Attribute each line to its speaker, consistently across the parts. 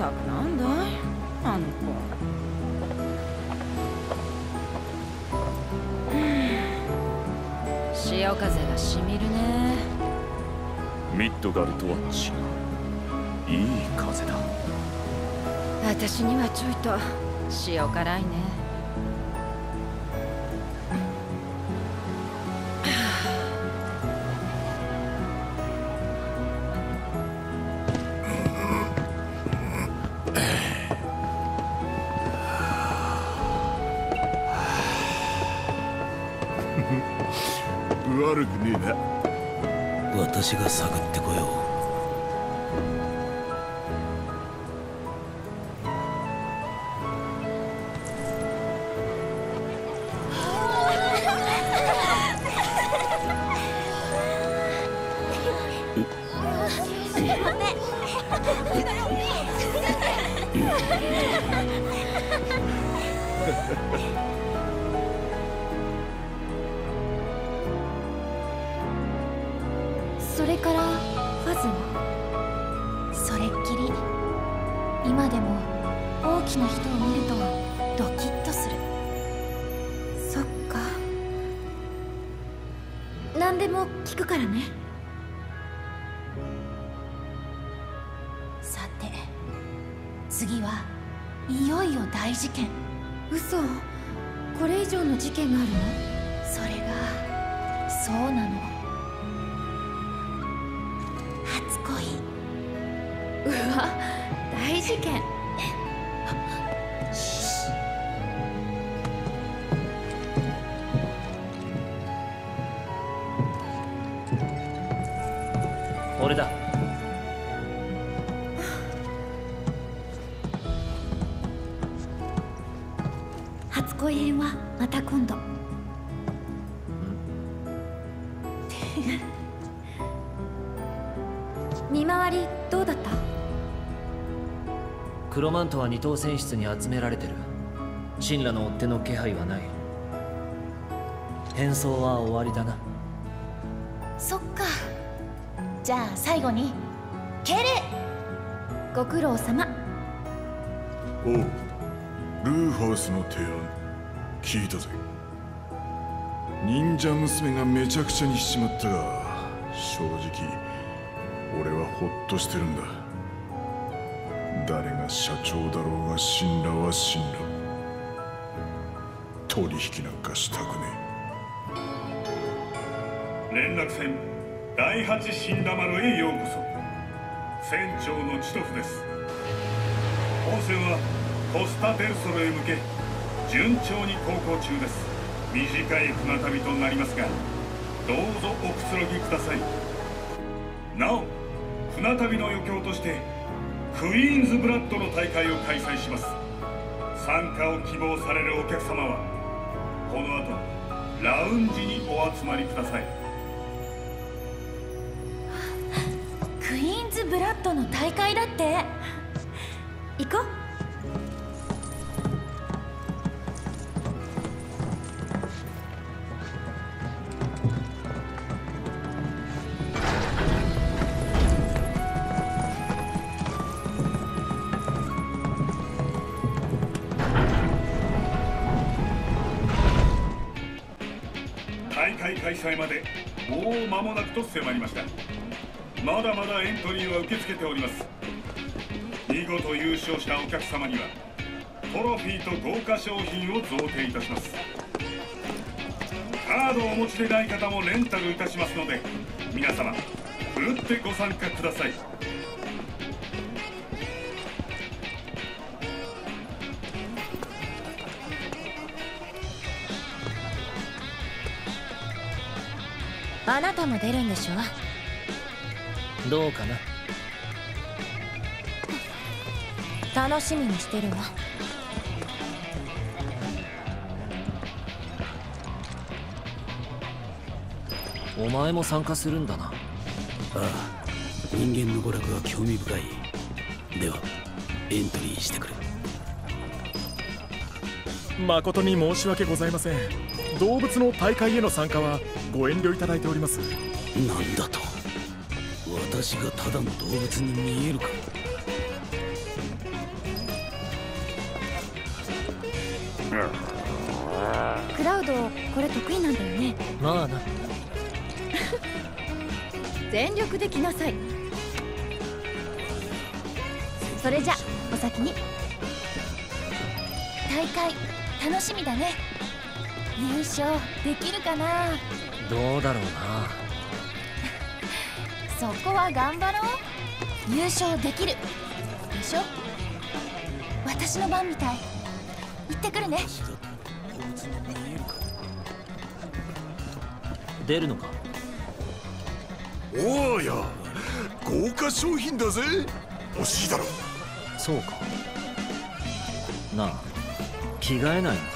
Speaker 1: ったくなんだいあの子。潮風がしみるね。
Speaker 2: ミッドガルとは違う。いい風だ。
Speaker 1: 私にはちょいと塩辛いね。
Speaker 3: 悪くねえな。
Speaker 4: 私が探ってこよう。
Speaker 5: それからファズもそれっきり。今でも大きな人を見るとドキッとする。そっか、何でも聞くからね。さて次はいよいよ大事件。
Speaker 1: 嘘、これ以上の事件があるの？
Speaker 5: それがそうなの。初恋。
Speaker 1: うわ、大事件。
Speaker 4: 俺だ。
Speaker 5: 初恋編はまた今度。
Speaker 1: 見回りどうだった？
Speaker 4: クロマントは二等船室に集められてる。神羅の追っ手の気配はない。変装は終わりだな。
Speaker 5: そっか。じゃあ最後に敬礼。ご苦労様。
Speaker 3: おう、ルーファウスの提案聞いたぜ。忍者娘がめちゃくちゃにしちまったが、正直俺はホッとしてるんだ。誰が社長だろうが神羅は神羅。取引なんかしたくね
Speaker 6: え。連絡船第八神羅丸へようこそ。船長のチトフです。本船はコスタ・デルソルへ向け順調に航行中です。短い船旅となりますが、どうぞおくつろぎください。なお船旅の余興としてクイーンズブラッドの大会を開催します。参加を希望されるお客様はこの後ラウンジにお集まりください。
Speaker 5: クイーンズブラッドの大会だって。行こう。
Speaker 6: 大会開催までもう間もなくと迫りました。まだまだエントリーは受け付けております。見事優勝したお客様にはトロフィーと豪華商品を贈呈いたします。カードをお持ちでない方もレンタルいたしますので、皆様ふるってご参加ください。
Speaker 5: あなたも出るんでしょ？
Speaker 4: どうかな。
Speaker 5: 楽しみにしてるわ。
Speaker 4: お前も参加するんだな。
Speaker 7: ああ、人間の娯楽は興味深い。ではエントリーしてくれ。
Speaker 8: 誠に申し訳ございません。動物の大会への参加はご遠慮いただいております。
Speaker 7: なんだと、私がただの動物に見えるか。
Speaker 5: クラウドこれ得意なんだよね。
Speaker 4: まあな。
Speaker 1: 全力で来なさい。
Speaker 5: それじゃお先に。大会楽しみだね。優勝できるかな。
Speaker 4: どうだろうな。
Speaker 5: そこは頑張ろう。優勝できるでしょ。私の番みたい。行ってくるね。
Speaker 4: 出るのか。
Speaker 3: おおや、豪華商品だぜ。欲しいだろ。
Speaker 4: そうかなあ、着替えないのか。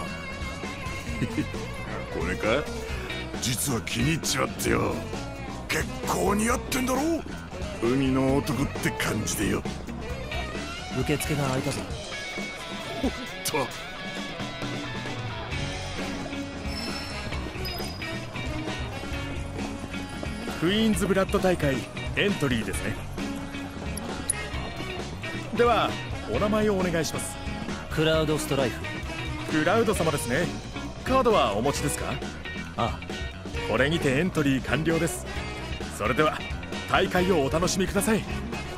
Speaker 3: これか。実は気に入っちまってよ。結構似合ってんだろ。海の男って感じでよ。
Speaker 4: 受付が開いたぞ。
Speaker 3: おっと。
Speaker 8: クイーンズブラッド大会エントリーですね。ではお名前をお願いします。
Speaker 4: クラウドストライフ。
Speaker 8: クラウド様ですね。カードはお持ちですか。
Speaker 4: ああ、
Speaker 8: これにてエントリー完了です。それでは大会をお楽しみください。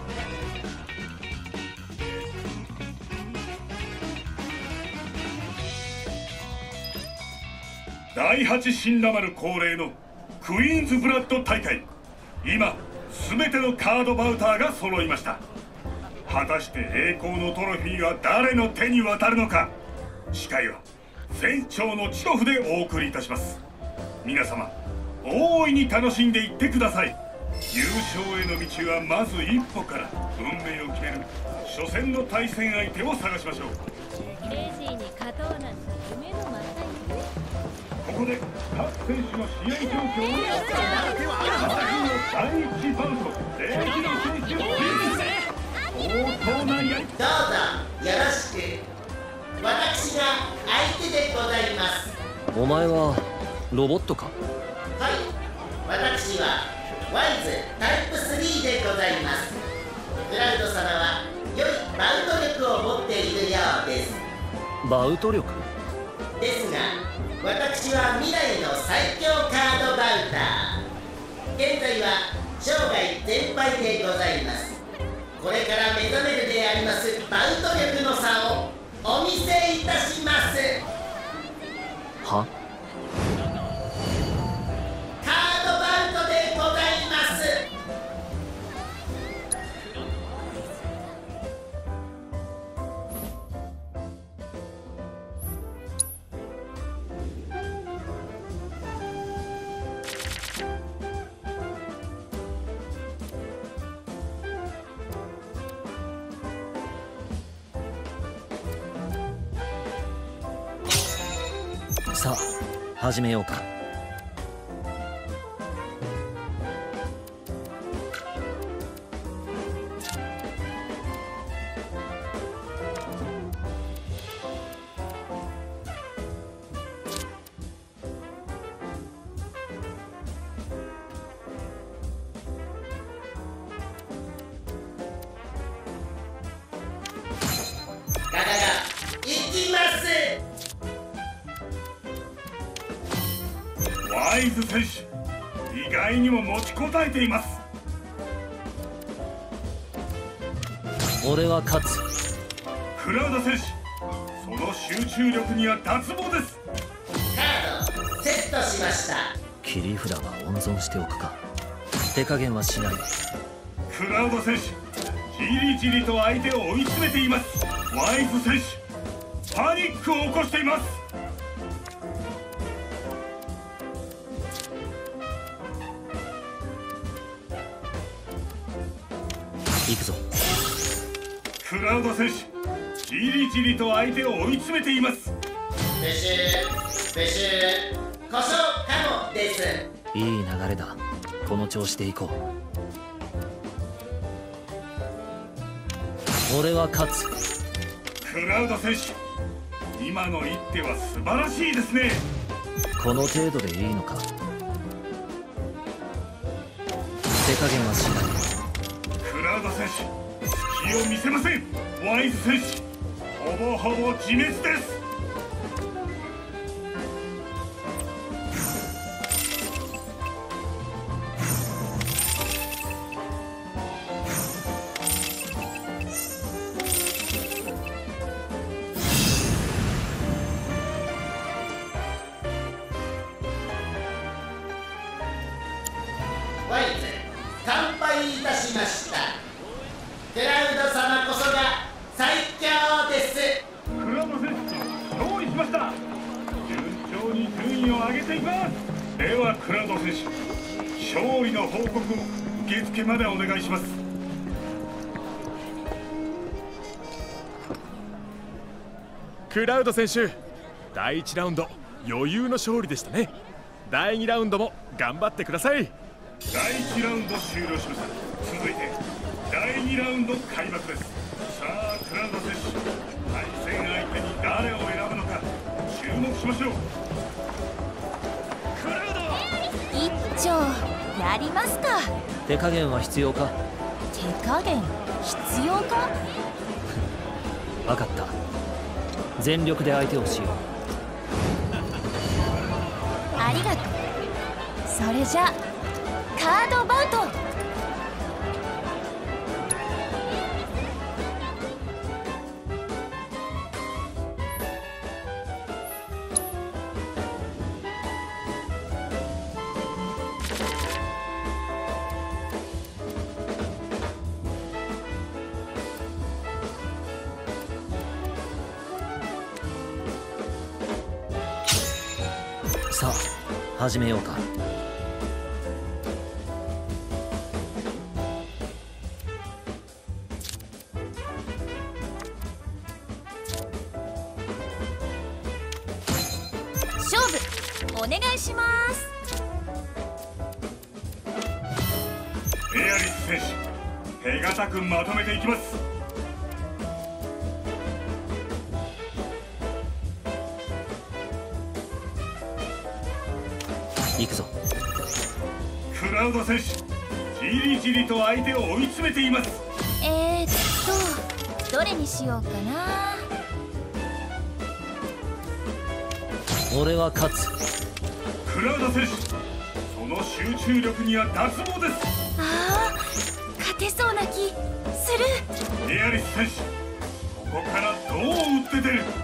Speaker 6: 第8新ラマル恒例のクイーンズブラッド大会。今全てのカードバウターが揃いました。果たして栄光のトロフィーは誰の手に渡るのか。司会は船長のチトフでお送りいたします。皆様大いに楽しんでいってください。優勝への道はまず一歩から。運命を決める初戦の対戦相手を探しましょう。
Speaker 1: レジーに勝とうなんて夢のまた夢。
Speaker 6: ここで各選手の試合状況をお伝えします。第1バウト、レイジの選手を相当なやり。
Speaker 9: どうぞよろしく。私が相手でございます。
Speaker 4: お前はロボットか。
Speaker 9: はい、私はワイズタイプ3でございます。クラウド様は良いバウト力を持っているようです。
Speaker 4: バウト力
Speaker 9: ですが、私は未来の最強カードバウター。現在は生涯全敗でございます。これから目覚めるでありますバウト力の差をお見せいたします。
Speaker 4: は？
Speaker 9: カードバウトでございます。
Speaker 4: さあ始めようか。
Speaker 9: ガガガ、行きます。
Speaker 6: ワイズ選手、意外にも持ちこたえています。
Speaker 4: 俺は勝つ。
Speaker 6: クラウド選手、その集中力には脱帽です。
Speaker 9: カードセットしました。
Speaker 4: 切り札は温存しておくか。手加減はしない。
Speaker 6: クラウド選手、じりじりと相手を追い詰めています。ワイズ選手、パニックを起こしています。
Speaker 4: 行くぞ。
Speaker 6: クラウド選手、じりじりと相手を追い詰めています。
Speaker 9: プシュープシュー、故障可能です。
Speaker 4: いい流れだ。この調子で行こう。俺は勝つ。
Speaker 6: クラウド選手、今の一手は素晴らしいですね。
Speaker 4: この程度でいいのか。手加減はしない。
Speaker 6: クラウド選手、隙を見せません。ワイズ選手、ほぼほぼ自滅です。 していきます。ではクラウド選手、勝利の報告を受付までお願いします。
Speaker 8: クラウド選手、第1ラウンド余裕の勝利でしたね。第2ラウンドも頑張ってください。
Speaker 6: 第1ラウンド終了しました。続いて第2ラウンド開幕です。さあクラウド選手、対戦相手に誰を選ぶのか注目しましょう。クラウド
Speaker 5: 一丁やりますか。
Speaker 4: 手加減は必要か。
Speaker 5: 手加減必要か。
Speaker 4: 分かった。全力で相手をしよう。
Speaker 5: ありがとう。それじゃカードバウト。
Speaker 4: さあ始めようか。
Speaker 5: 勝負お願いします。
Speaker 6: エアリス選手、手堅くまとめていきます。
Speaker 4: 行くぞ。
Speaker 6: クラウド選手、じりじりと相手を追い詰めています。
Speaker 5: どれにしようかな。
Speaker 4: 俺は勝つ。
Speaker 6: クラウド選手、その集中力には脱帽です。
Speaker 5: ああ、勝てそうな気する。
Speaker 6: エアリス選手、ここからどう打って出る。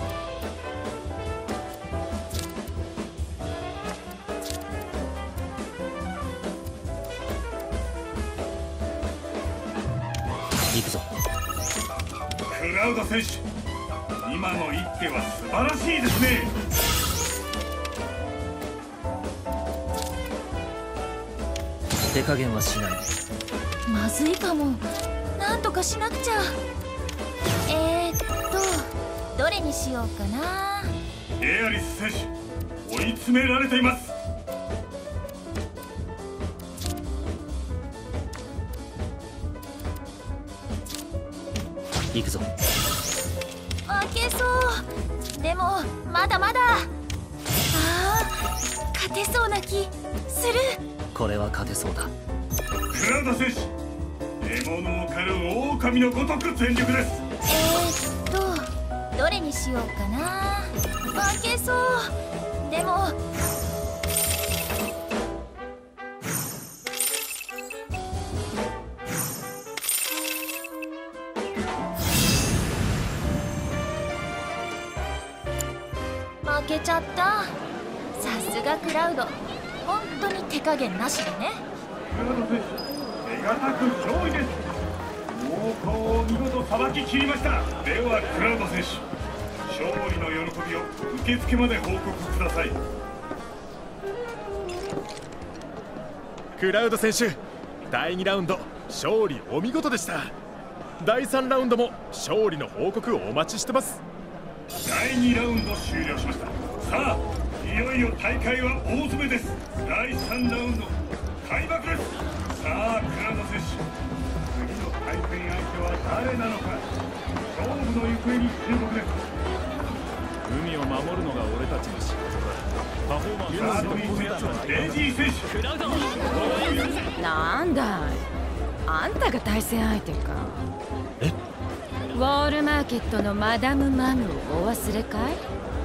Speaker 4: 行くぞ。
Speaker 6: クラウド選手、今の一手は素晴らしいですね。
Speaker 4: 手加減はしない。
Speaker 5: まずいかも。なんとかしなくちゃ。どれにしようかな。
Speaker 6: エアリス選手、追い詰められています。
Speaker 4: 行くぞ。
Speaker 5: 負けそう。でもまだまだ。勝てそうな気する。
Speaker 4: これは勝てそうだ。
Speaker 6: クラウド選手、獲物を狩る狼のごとく全力です。
Speaker 5: どれにしようかな。負けそう。でも負けちゃった。さすがクラウド、本当に手加減なしでね。
Speaker 6: クラウド選手、手堅く勝利です。猛攻を見事さばききりました。ではクラウド選手、勝利の喜びを受付まで報告ください。
Speaker 8: クラウド選手、第2ラウンド勝利お見事でした。第3ラウンドも勝利の報告をお待ちしてます。
Speaker 6: 第2ラウンド終了しました。さあいよいよ大会は大詰めです。第3ラウンド開幕です。さあクラウド選手、次の対戦相手は誰なのか、勝負の行方に注目です。
Speaker 2: 海を守るのが俺たちの仕事だ。パフォーマンス
Speaker 6: サードについてはレジー選手。
Speaker 1: なんだい、あんたが対戦相手か。ウォールマーケットのマダム・マムをお忘れかい。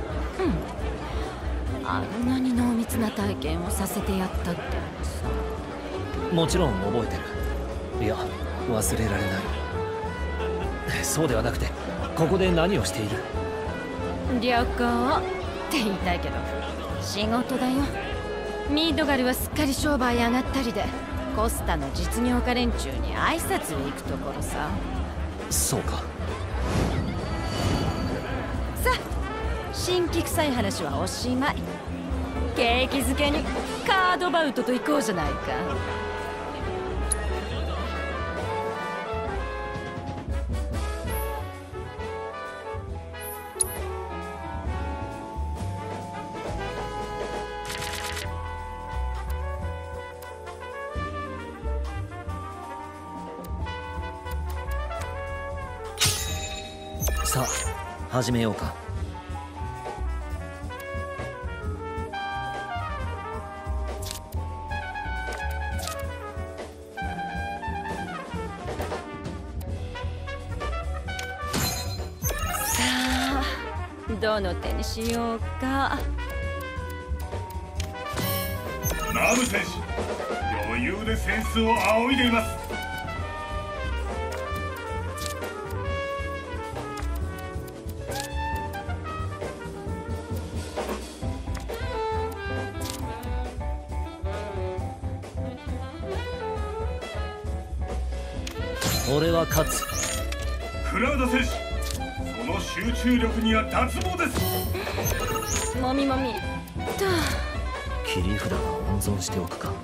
Speaker 1: あんなに濃密な体験をさせてやったってさ。
Speaker 4: もちろん覚えてる。いや忘れられない。そうではなくて、ここで何をしている。
Speaker 1: 旅行って言いたいけど仕事だよ。ミッドガルはすっかり商売上がったりで、コスタの実業家連中に挨拶に行くところさ。
Speaker 4: そうか。
Speaker 1: さあ、新規臭い話はおしまい。 景気づけにカードバウトと行こうじゃないか。
Speaker 4: さあ始めようか。
Speaker 1: さあどの手にしようか。
Speaker 6: ナブ選手、余裕でセンスを仰いでいます。
Speaker 4: 俺は勝つ。
Speaker 6: クラウド選手、その集中力には脱帽です。
Speaker 1: もみもみと
Speaker 4: 切り札は温存しておくか。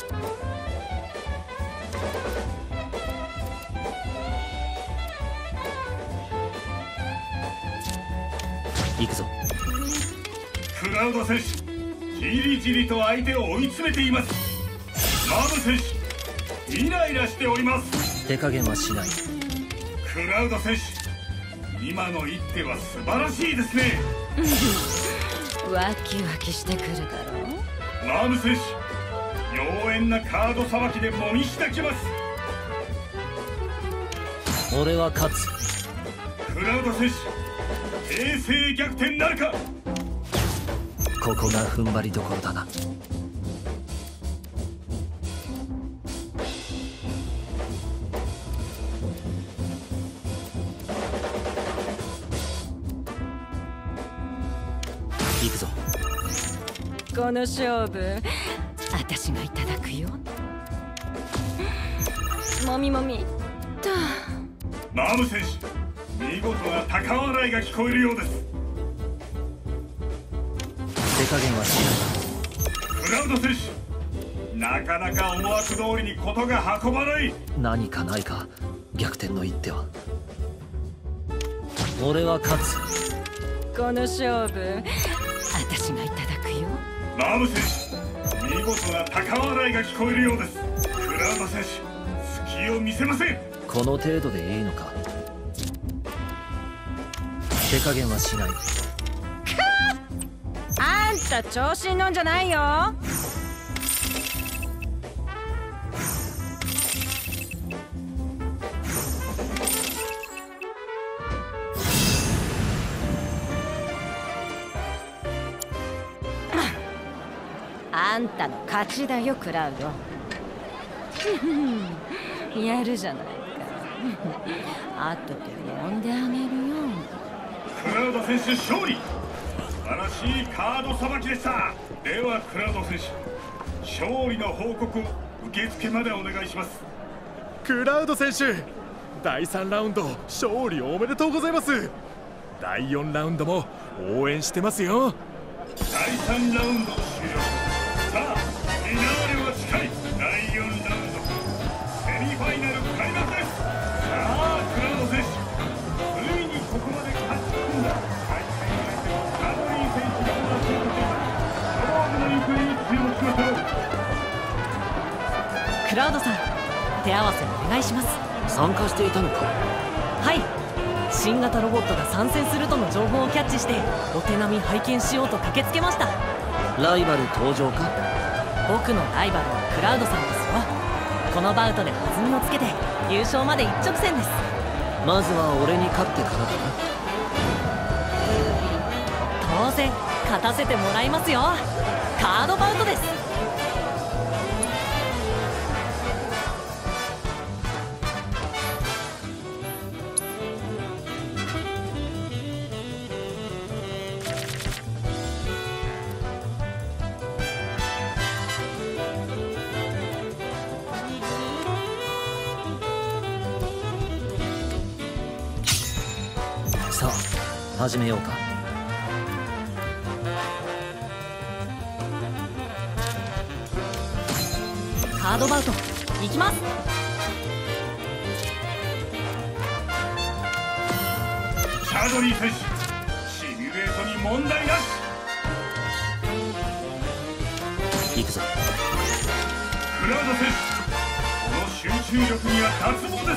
Speaker 4: 行くぞ。
Speaker 6: クラウド選手、じりじりと相手を追い詰めています。ナブ選手、イライラしております。
Speaker 4: 手加減はしない。
Speaker 6: クラウド選手、今の一手は素晴らしいですね。
Speaker 1: ワキワキしてくるだろう。
Speaker 6: ナブ選手、妖艶なカードさばきでもみしたきます。
Speaker 4: 俺は勝つ。
Speaker 6: クラウド選手、平成逆転なるか。
Speaker 4: ここが踏ん張りどころだな。行くぞ。
Speaker 1: この勝負私がいただくよ。もみもみと。
Speaker 6: ナブ選手、見事な高笑いが聞こえるようです。
Speaker 4: 手加減はしない。
Speaker 6: クラウド選手、なかなか思惑通りにことが運ばない。
Speaker 4: 何かないか、逆転の一手は。俺は勝つ。
Speaker 1: この勝負私がいただくよ。
Speaker 6: ナブ選手、見事な高笑いが聞こえるようです。クラウド選手、隙を見せません。
Speaker 4: この程度でいいのか。手加減はしない。
Speaker 1: あんた調子に乗んじゃないよ。あんたの勝ちだよ、クラウド。やるじゃないか。後で呼んであげるよ。
Speaker 6: クラウド選手勝利。素晴らしいカードさばきでした。ではクラウド選手、勝利の報告受付までお願いします。
Speaker 8: クラウド選手、第3ラウンド勝利おめでとうございます。第4ラウンドも応援してますよ。
Speaker 6: 第3ラウンド終了。さあフィナーレは近い。第4ラウンドセミファイナル開幕です。さあクラウド選手、ついにここまで勝ち込んだ。対戦相手のカロリー選手が待ち受けています。勝負の行方に注目しましょう。
Speaker 10: クラウドさん、手合わせお願いします。
Speaker 4: 参加していたのか。
Speaker 10: はい、新型ロボットが参戦するとの情報をキャッチしてお手並み拝見しようと駆けつけました。
Speaker 4: ライバル登場か。
Speaker 10: 僕のライバルはクラウドさんですよ。このバウトで弾みをつけて優勝まで一直線です。
Speaker 4: まずは俺に勝ってからだな。
Speaker 10: 当然勝たせてもらいますよ。カードバウトです。
Speaker 4: さあ始めようか。
Speaker 10: カードバウトいきます。
Speaker 6: シャドリー選手、シミュレートに問題なし。
Speaker 4: 行くぞ。
Speaker 6: クラウド選手、この集中力には脱帽です。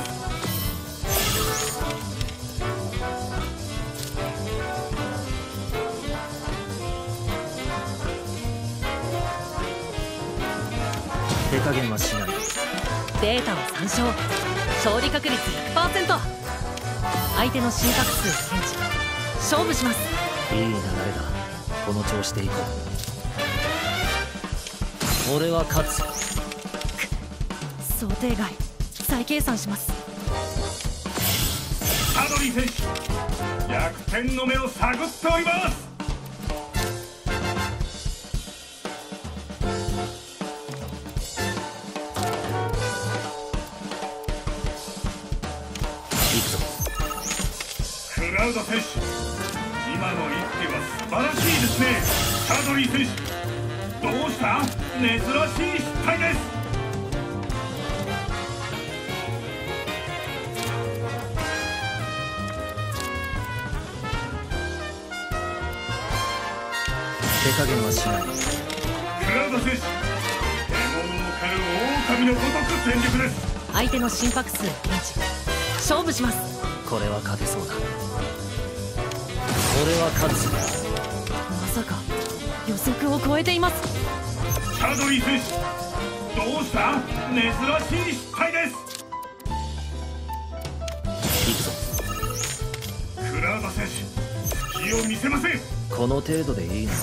Speaker 4: 手加減はしない。
Speaker 10: データを参照。勝利確率 100%。相手の心拍数を検知。勝負します。
Speaker 4: いい流れだ。この調子でいこう。俺は勝つ。
Speaker 10: 想定外。再計算します。
Speaker 6: シャドリー選手、逆転の目を探っております。クラウド選手、今の一手は素晴らしいですね。シャドリー選手、どうした？珍しい失態です。
Speaker 4: 手加減はしない。
Speaker 6: クラウド選手、獲物を狩る狼のごとく全力です。
Speaker 10: 相手の心拍数を検知。勝負します。
Speaker 4: これは勝てそうだ。俺は勝つ。
Speaker 10: まさか予測を超えています。
Speaker 6: シャドリー選手、どうした？珍しい失態です。
Speaker 4: 行くぞ。
Speaker 6: クラウド選手、隙を見せません。
Speaker 4: この程度でいいの。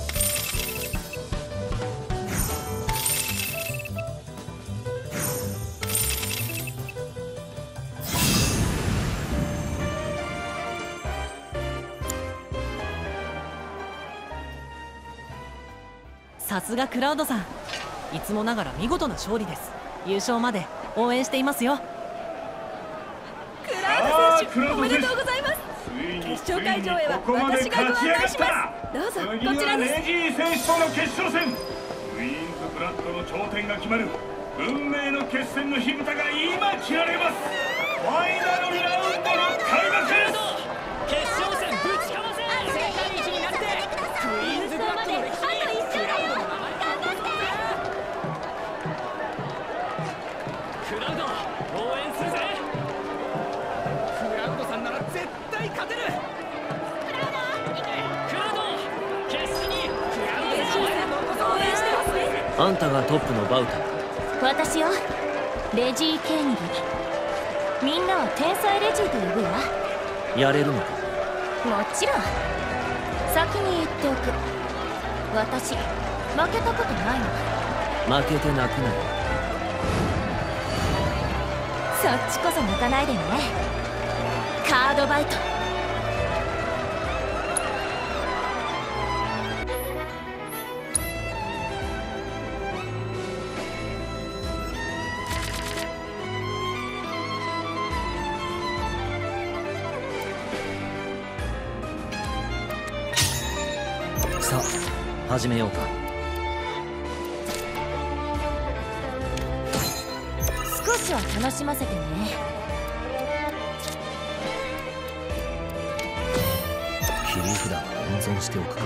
Speaker 10: さすがクラウドさん、いつもながら見事な勝利です。優勝まで応援していますよ。
Speaker 1: クラウド選手、おめでとうございます。決勝会場へは私がご案内します。どうぞこちらです。
Speaker 6: レジー選手との決勝戦、ウィーンズブラッドの頂点が決まる運命の決戦の火蓋が今切られます。ファイナルラウンドの開幕です。
Speaker 11: 決勝戦ぶちかませ。世界一になってクイーンズブラッドの歴史にクラウド応援するぜ。クラウドさんなら絶対勝てる。クラウド決死にクラウドさん応援してますね。
Speaker 4: あんたがトップのバウター。
Speaker 5: 私よ、レジー・ケーニギ。みんなは天才レジーと呼ぶわ。
Speaker 4: やれるのか？
Speaker 5: もちろん。先に言っておく、私負けたことないの。
Speaker 4: 負けて泣くなよ。
Speaker 5: そっちこそ泣かないでね。カードバイト。
Speaker 4: さあ始めようか。
Speaker 5: 少しは楽しませてね。
Speaker 4: 切り札は温存しておくか。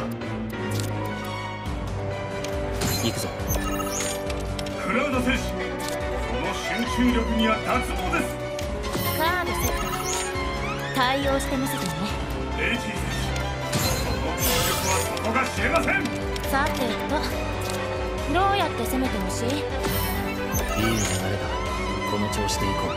Speaker 4: 行くぞ。
Speaker 6: クラウド選手、この集中力には脱帽です。
Speaker 5: カードセット。対応してみせてね。
Speaker 6: レイジー選手、その強力は底が知れません。
Speaker 5: さてと、どうやって攻めてほしい？
Speaker 4: いい流れだ。この調子でいこう。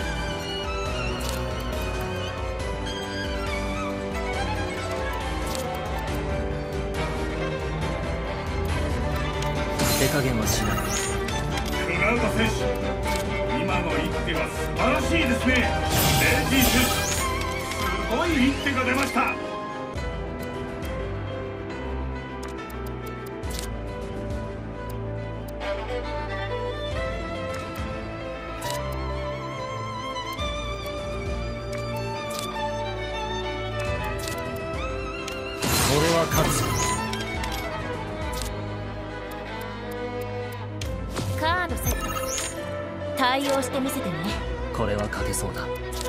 Speaker 4: 手加減はしない。
Speaker 6: クラウド選手、今の一手は素晴らしいですね。レイジー選手、すごい一手が出ました。
Speaker 4: 俺は勝つ。
Speaker 5: カードセット。 対応してみせてね。
Speaker 4: これは勝てそうだ。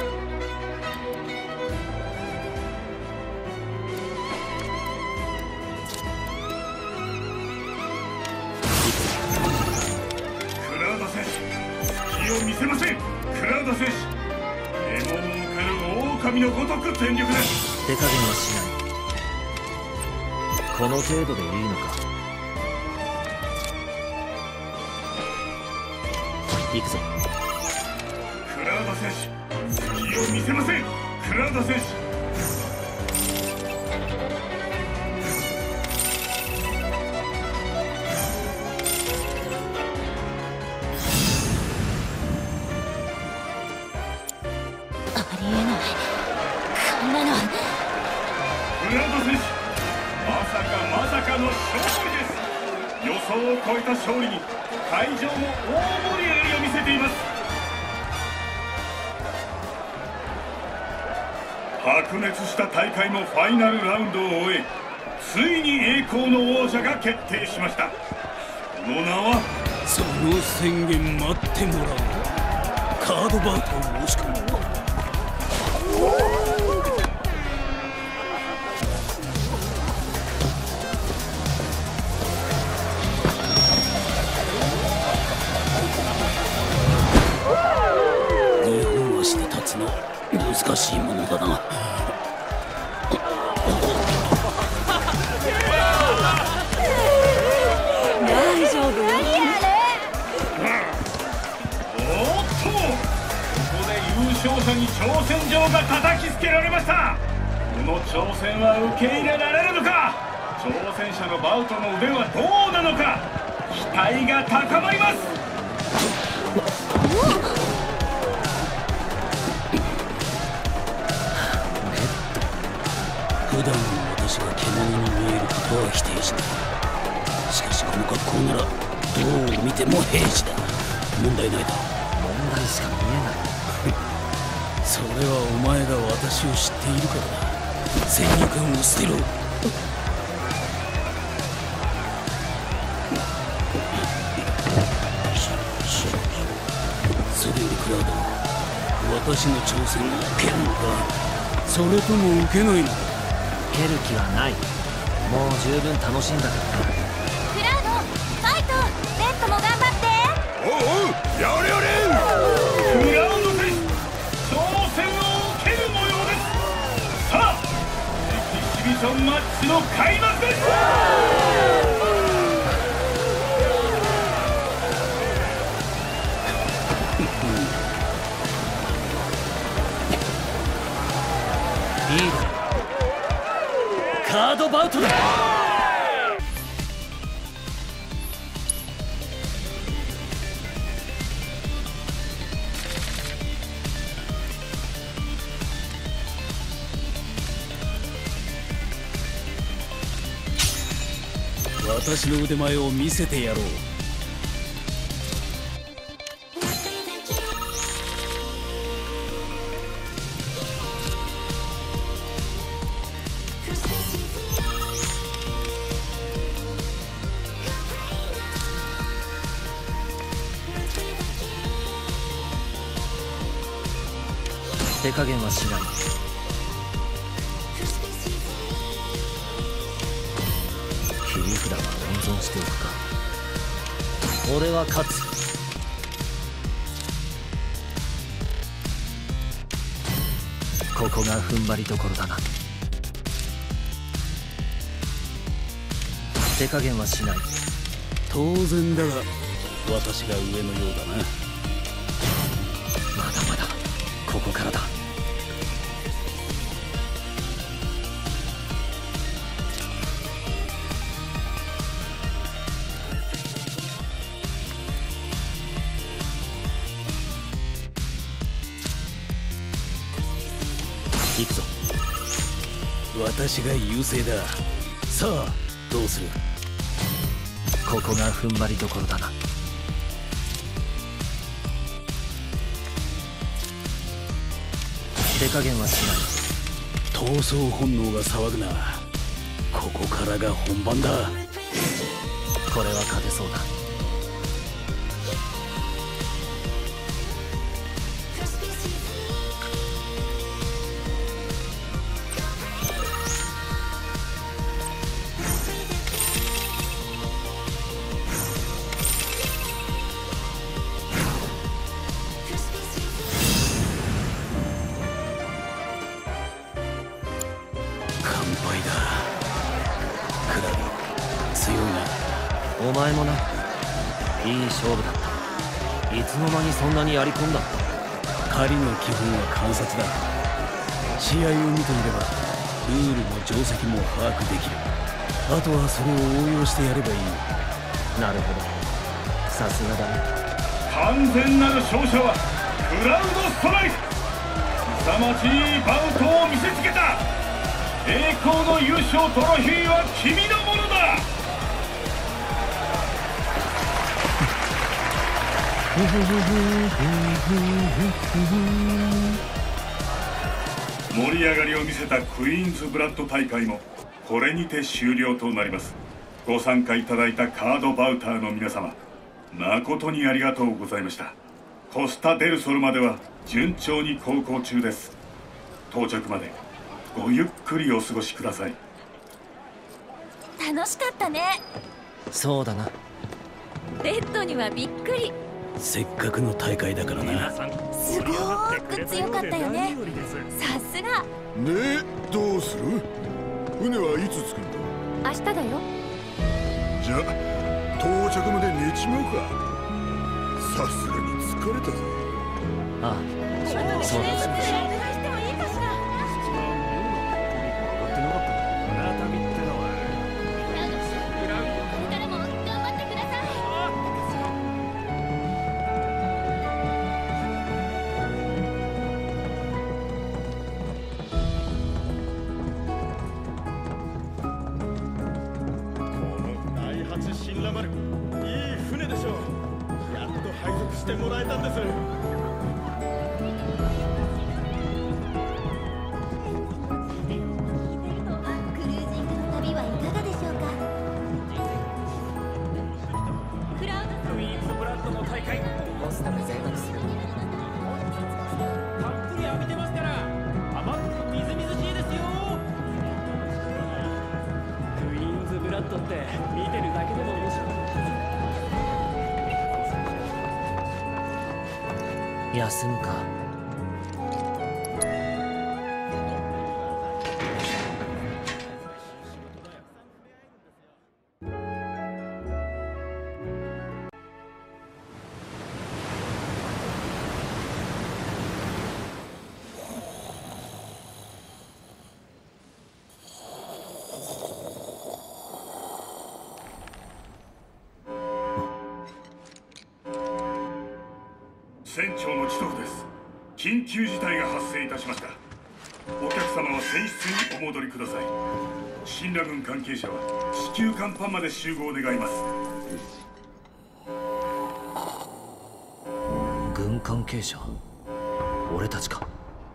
Speaker 6: クラウド戦士、隙を見せません。クラウド戦士、獲物を狩る狼のごとく全力です。
Speaker 4: 手加減はしない。この程度でいいのか。行くぞ。
Speaker 6: クラウド戦士、隙を見せません。クラウド戦士、
Speaker 5: ありえない。こんなの。
Speaker 6: クラウド戦士、まさかの勝利です。予想を超えた勝利に会場も大盛り上がりを見せています。白熱した大会のファイナルラウンドを終え、ついに栄光の王者が決定しました。その名は、
Speaker 7: その宣言待ってもらおう。カードバウトを申し込む。難しいものだな。
Speaker 1: 大丈夫？
Speaker 6: おっと、ここで優勝者に挑戦状が叩きつけられました。この挑戦は受け入れられるのか。挑戦者のバウトの腕はどうなのか。期待が高まります。
Speaker 7: 普段の私が獣に見えることは否定しない。しかしこの格好ならどう見ても兵士だ。問題ないだろう。
Speaker 4: 問題しか見えない。
Speaker 7: それはお前が私を知っているからだ。先入観を捨てろ。それよりクラウド、私の挑戦を受けるのか、それとも受けないのか。
Speaker 4: 蹴る気はない。もう十分楽しんだからな。
Speaker 5: クラウド、ファイト。レッドも頑張って。
Speaker 3: おうおう、やれやれ。
Speaker 6: クラウド選手、挑戦を受ける模様です。さあ、エキシビションマッチの開幕です。
Speaker 4: いいだろう。カードバウトだ。
Speaker 7: 私の腕前を見せてやろう。
Speaker 4: 手加減はしない。切り札は温存しておくか。俺は勝つ。ここが踏ん張りどころだな。手加減はしない。
Speaker 7: 当然だが私が上のようだな。
Speaker 4: まだまだここからだ。行くぞ。
Speaker 7: 私が優勢だ。さあどうする。
Speaker 4: ここが踏ん張りどころだな。手加減はしない。
Speaker 7: 闘争本能が騒ぐな。ここからが本番だ。
Speaker 4: これは勝てそうだ。
Speaker 7: 完敗だ。クラブ強いな。
Speaker 4: お前もな。いい勝負だった。いつの間にそんなにやり込んだ。
Speaker 7: 狩りの基本は観察だ。試合を見ていればルールも定石も把握できる。あとはそれを応用してやればいい。
Speaker 4: なるほど、さすがだね。
Speaker 6: 完全なる勝者はクラウドストライク。凄まじいバウトを見せつけた。栄光の優勝トロフィーは君のものだ。盛り上がりを見せたクイーンズブラッド大会もこれにて終了となります。ご参加いただいたカードバウターの皆様、誠にありがとうございました。コスタ・デルソルまでは順調に航行中です。到着までごゆっくりお過ごしください。
Speaker 5: 楽しかったね。
Speaker 4: そうだな。
Speaker 5: レッドにはびっくり。
Speaker 7: せっかくの大会だからな。
Speaker 5: すごーく強かったよね。さすが。
Speaker 3: でどうする？船はいつ着くんだ？
Speaker 5: 明日だよ。
Speaker 3: じゃあ到着まで寝ちまうか。さすがに疲れたぜ。
Speaker 4: ああ、そうだ。
Speaker 8: してもらえたんです。
Speaker 5: クルージングの旅はいかがでしょうか。クラウド
Speaker 11: クイーンズブラッドの大会コスタが最後です。たっぷり浴びてますから甘くてみずみずしいですよ。クイーンズブラッドって見てるだけでも面白い。
Speaker 4: 休むか。
Speaker 6: 船長のチトフです。緊急事態が発生いたしました。お客様は船室にお戻りください。神羅軍関係者は地球甲板まで集合願います。
Speaker 4: 軍関係者、俺たちか。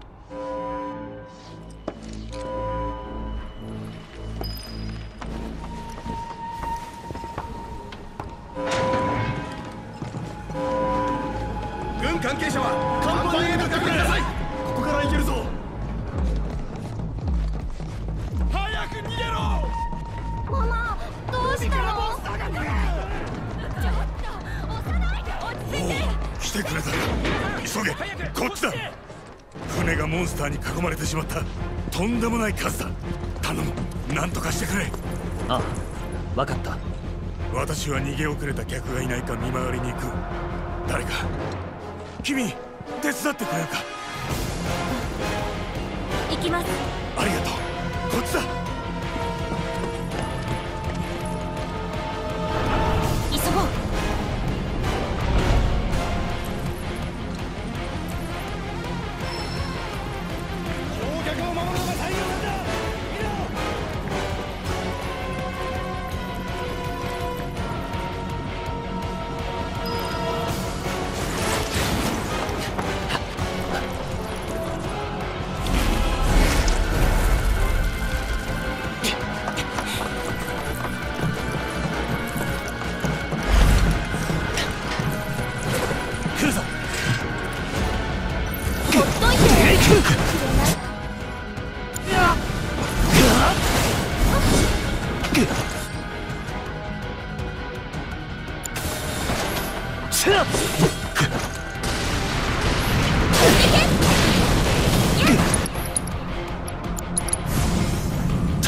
Speaker 8: 関係者は甲板へ向かってください。ここから行けるぞ。早く逃げろ。
Speaker 5: ママ、どうしたの？ちょっと押さないで、落ち着いて。
Speaker 3: 来てくれた。急げ、こっちだ。船がモンスターに囲まれてしまった。とんでもない数だ。頼む、なんとかしてくれ。
Speaker 4: ああ、分かった。
Speaker 3: 私は逃げ遅れた客がいないか見回りに行く。誰か君、手伝ってくれるか。
Speaker 5: 行きます。
Speaker 3: ありがとう。こっちだ。
Speaker 5: 急ごう。
Speaker 8: 乗客を守るのが最優先だ。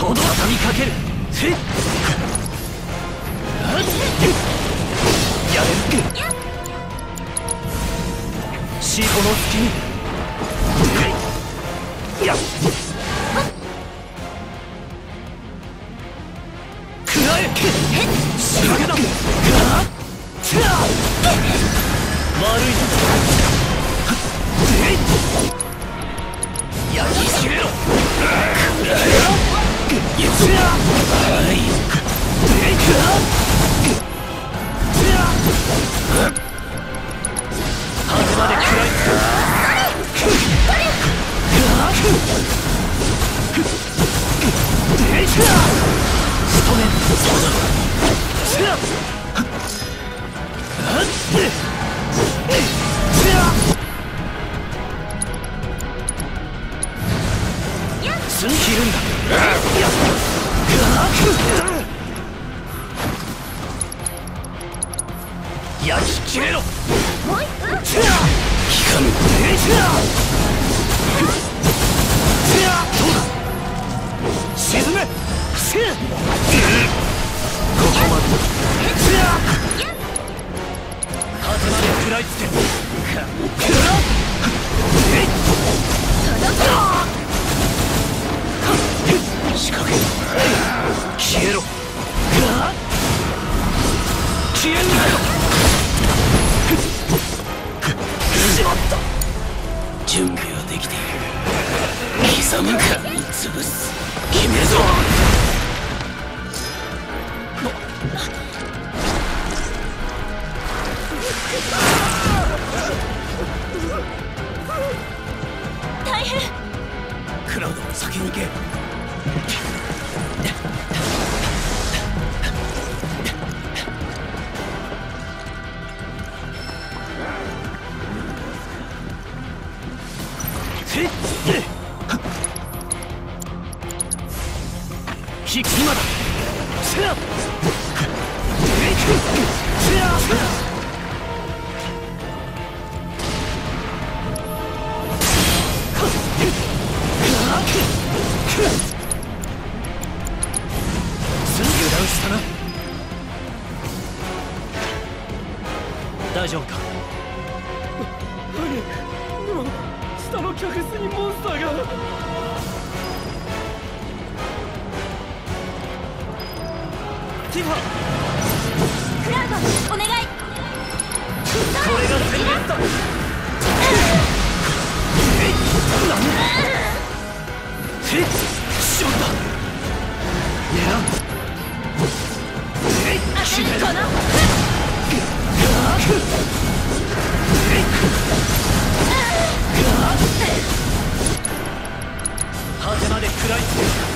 Speaker 7: とどたみかける。やれるシートの隙にやっくらえ仕掛けだ。丸い焼きしめろ。くらえ果てまで食らいつく。仕留める。そうだ。すん切るんだ。焼き切れろ。効かぬ。どうだ。沈め。ここまで。果てまで食らいつけ。仕掛け消えろ。消えんなよ。しまった。準備はできている。刻むか潰す。決めるぞ。
Speaker 5: 大変。
Speaker 7: クラウド先に行け。今だ。油断したな。大丈夫か。
Speaker 11: でも下の客室にモンスターが。ティファ
Speaker 5: クラウドお願い。
Speaker 11: これが全滅だ。
Speaker 7: しまった。狙う。決めろ。果てまで食らいつけ。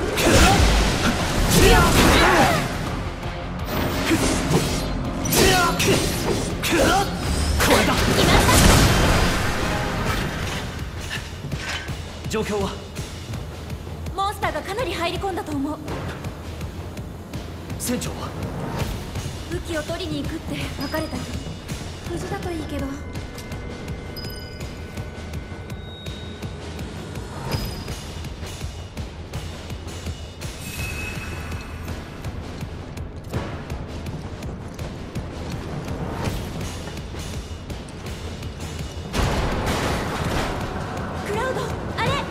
Speaker 7: これだ。状況は。
Speaker 5: モンスターがかなり入り込んだと思う。
Speaker 7: 船長は
Speaker 5: 武器を取りに行くって別れたよ。無事だといいけど。クラウドあれ。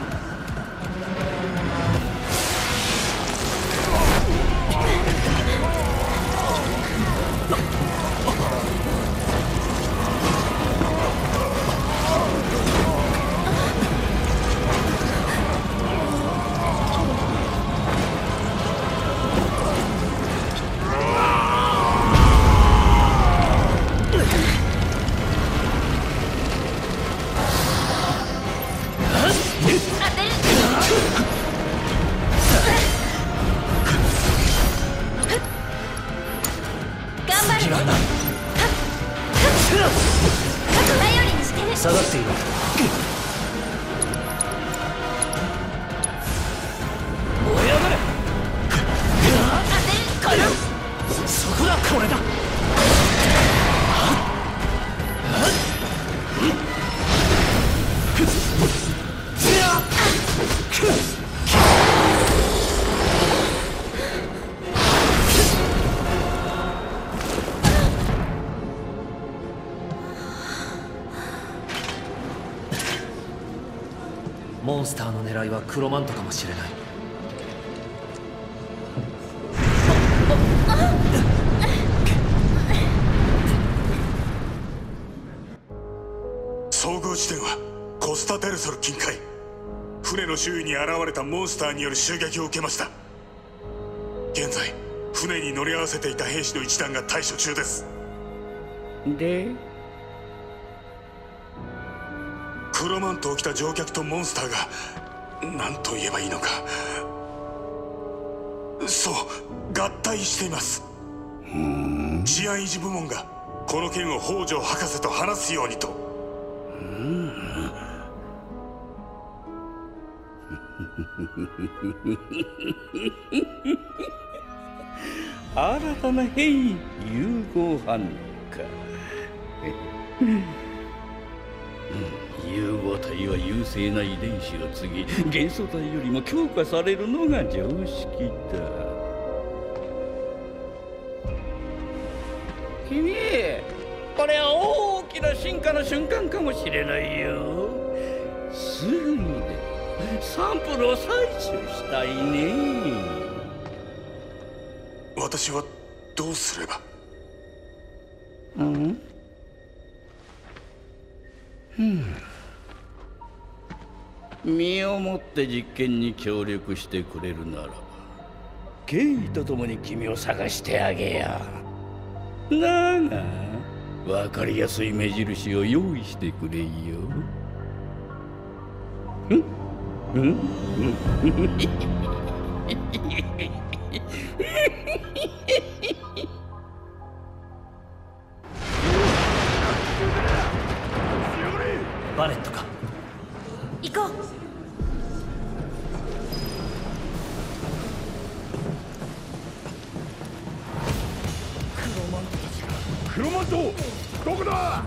Speaker 4: モンスターの狙いはクロマントかもしれない。
Speaker 12: 遭遇地点はコスタデルソル近海。船の周囲に現れたモンスターによる襲撃を受けました。現在船に乗り合わせていた兵士の一団が対処中です。
Speaker 7: で、
Speaker 12: クロマントを着た乗客とモンスターが何と言えばいいのか、そう合体しています。治安維持部門がこの件を北条博士と話すようにと。
Speaker 7: 新たな変異融合反応か。融合体は優勢な遺伝子を継ぎ、元素体よりも強化されるのが常識だ。君、これは大きな進化の瞬間かもしれないよ。すぐにでサンプルを採取したいね。
Speaker 12: 私はどうすれば？
Speaker 7: 身をもって実験に協力してくれるならば、敬意とともに君を探してあげよう。だが分かりやすい目印を用意してくれよ。
Speaker 4: バレットか。
Speaker 5: 行こう。
Speaker 8: クロマント、どこだ？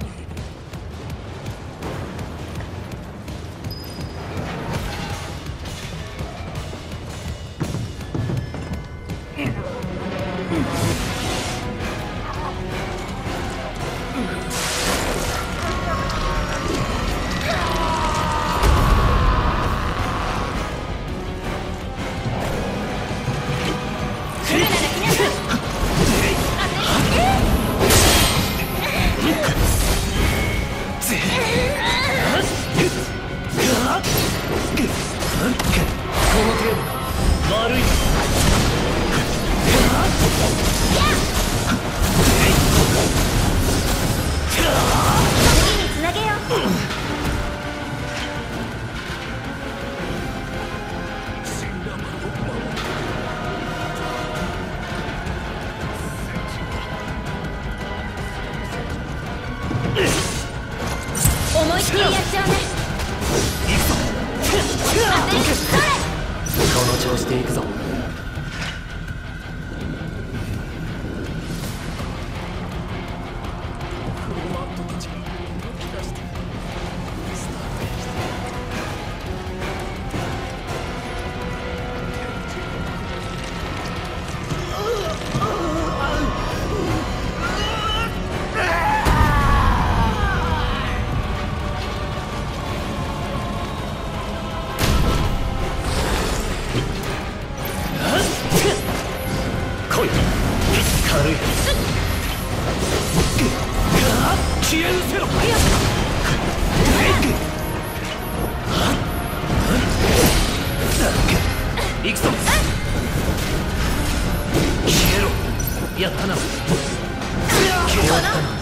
Speaker 5: 思いっきりやっちゃうね。
Speaker 4: この調子でいくぞ。行くぞ。消えろ。やったな。消えろったな。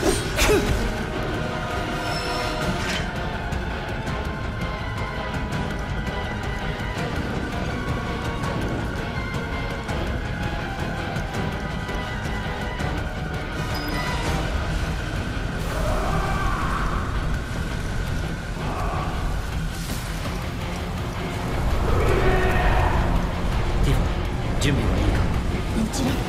Speaker 4: 準備はいいか？
Speaker 5: もちろん。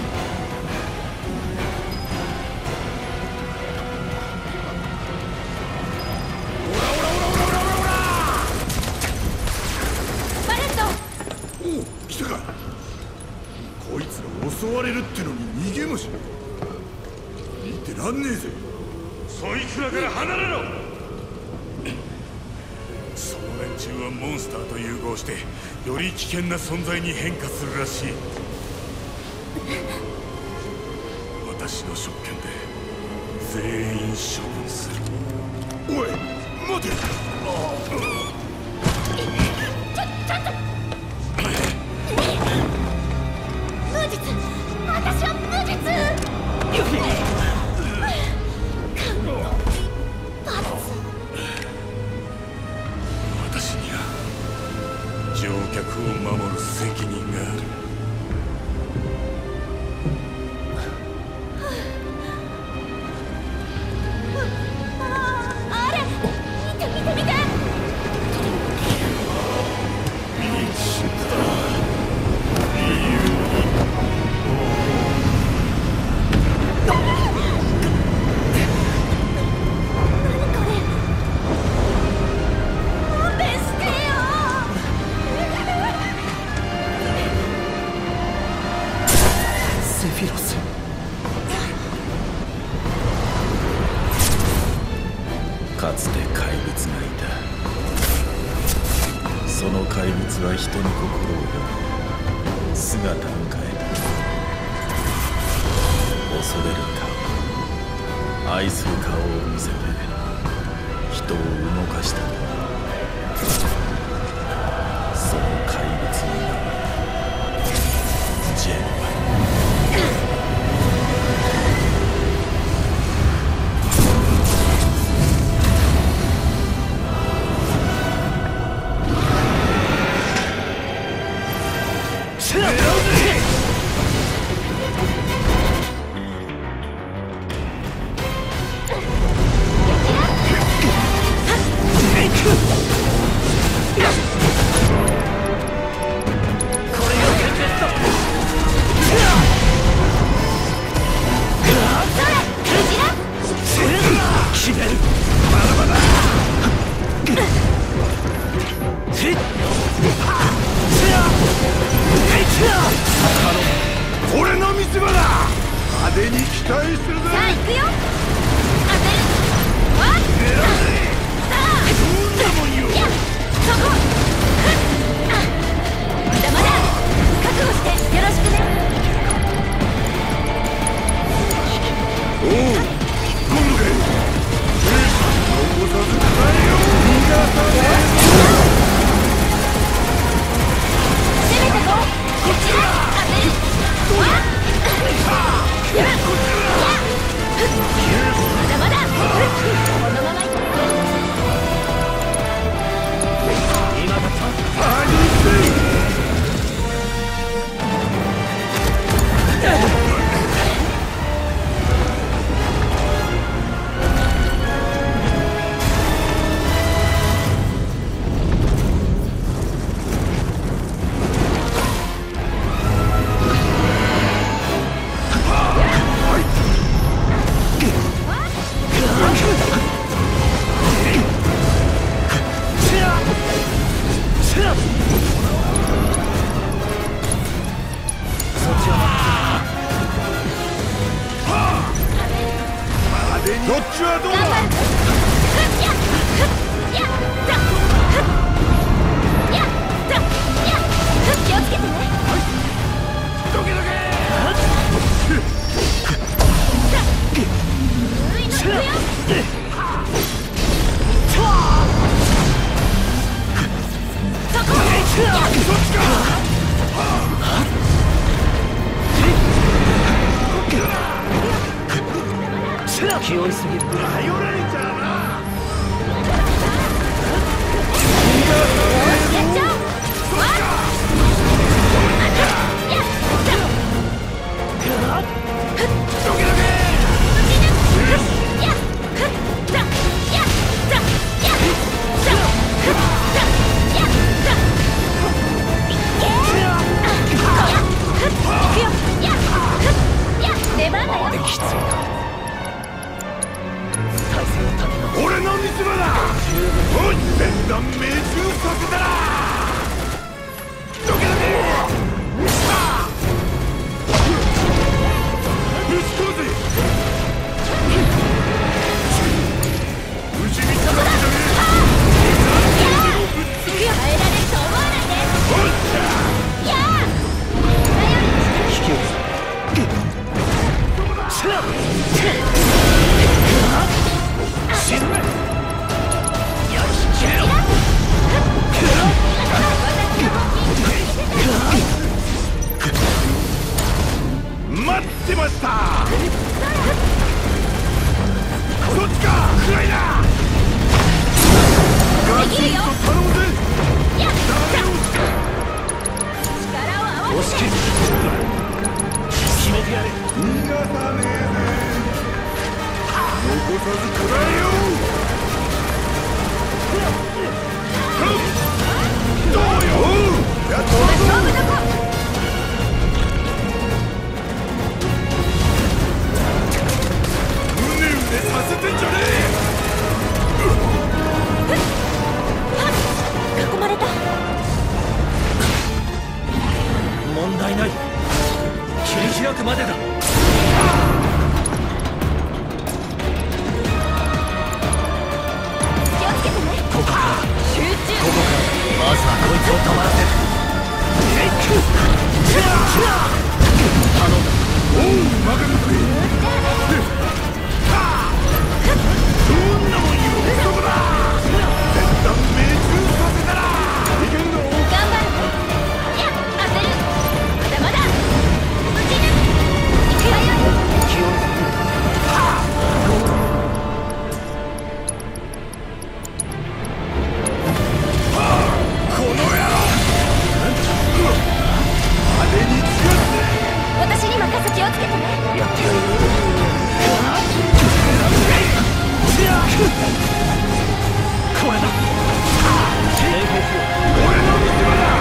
Speaker 5: バレット！
Speaker 3: おお、来たか。こいつが襲われるってのに逃げもしない。見てらんねえぜ。
Speaker 12: そいつらから離れろ。
Speaker 3: その
Speaker 12: 連中はモンスターと融合してより危険な存在に変化するらしい。私の職権で全員処分する。おい待て。
Speaker 5: ちょっと無実、私は無実。
Speaker 12: 私には乗客を守る責任がある。
Speaker 5: あれ、見て見て見て。
Speaker 3: かつて怪物がいた。その怪物は人の心を読み姿を変えた。恐れる顔、愛する顔を見せて人を動かした。その怪物の名はジェノバ。
Speaker 12: 俺の見せ場だ。派手に期待するぜ。
Speaker 5: さあ行くよ。当てる。わっ。さあ。どんなもんよ。やっ。そこ。まだまだ。覚悟してよろしくね。
Speaker 12: おう。引っ込むぜ。残さず帰れよ。逃がさね。
Speaker 5: 攻めてこう。こちら。当てる。わっ。まだまだ。このままいって。
Speaker 11: 今だ
Speaker 12: どっちはどうだ。
Speaker 5: 気をつけてね。
Speaker 12: どけどけ。
Speaker 4: 気負いすぎる。
Speaker 12: 頼られちゃうな。
Speaker 5: やっちゃおう。出番だよ。
Speaker 4: きついな。 押し切る。決めてやる。
Speaker 3: 逃がさねえぜ。残さず食らえよ。どうよ。やっと勝負だこ。うねうねさせてんじゃね
Speaker 5: え。囲まれた。
Speaker 4: 問題ない。切り開くまでだ。
Speaker 5: 気をつけてね。
Speaker 4: ここから
Speaker 1: 集中。
Speaker 4: ここからまずはこいつを止まらせる。頼んだ。
Speaker 3: おう任せてくれ。どんなもんよ。そこだ。絶対命中させたらいけんの。
Speaker 5: 頑張る。いや当てる。まだまだ。打ち抜く。いくよ。
Speaker 4: 気をつけて。
Speaker 3: この野郎。派手に使って
Speaker 5: 私に任せ。気をつけてね。
Speaker 4: やってやる。これだ。連携しよう。
Speaker 3: 俺の娘だ。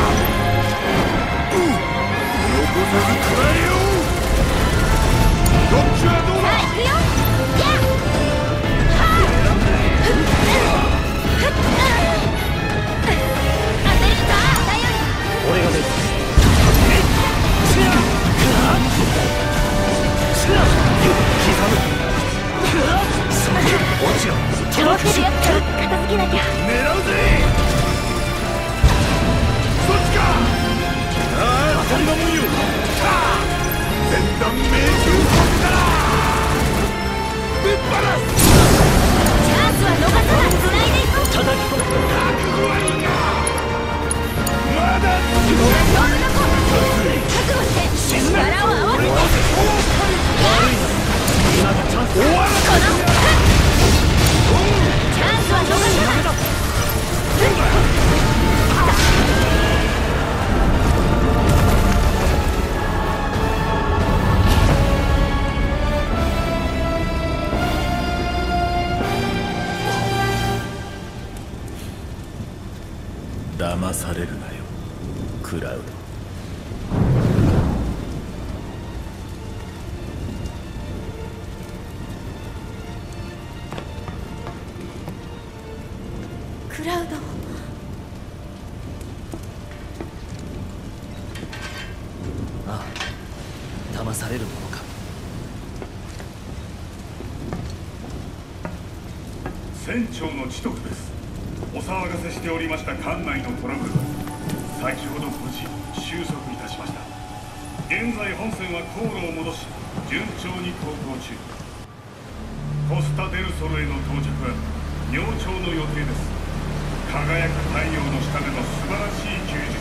Speaker 3: 残さず食らえよ。どっちはどうだ。
Speaker 5: 行くよ。やっ当てるぞ。頼る。
Speaker 4: 俺が出る。落ちろ。
Speaker 5: 倒せるやつから片付けなきゃ。
Speaker 3: 狙うぜ。そっちか。ああそんなもんよ。全弾命中させたらぶっ放す。
Speaker 5: チャンスは逃さない。繋いでいこう。
Speaker 4: 叩き込む。
Speaker 3: 覚悟はいいか。まだ
Speaker 5: 勝負どこ。覚悟して力を合わせて。
Speaker 4: 今がチャンス。
Speaker 3: 終わらせ
Speaker 5: このチャンスは逃さない。
Speaker 2: 騙されるなよ、クラウド。
Speaker 5: クラウド。
Speaker 4: ああ、騙されるものか。
Speaker 6: 船長のチトフです。お騒がせしておりました艦内のトラブルは先ほど無事収束いたしました。現在本船は航路を戻し順調に航行中。コスタデルソルへの到着は明朝の予定です。輝く太陽の下での素晴らしい休日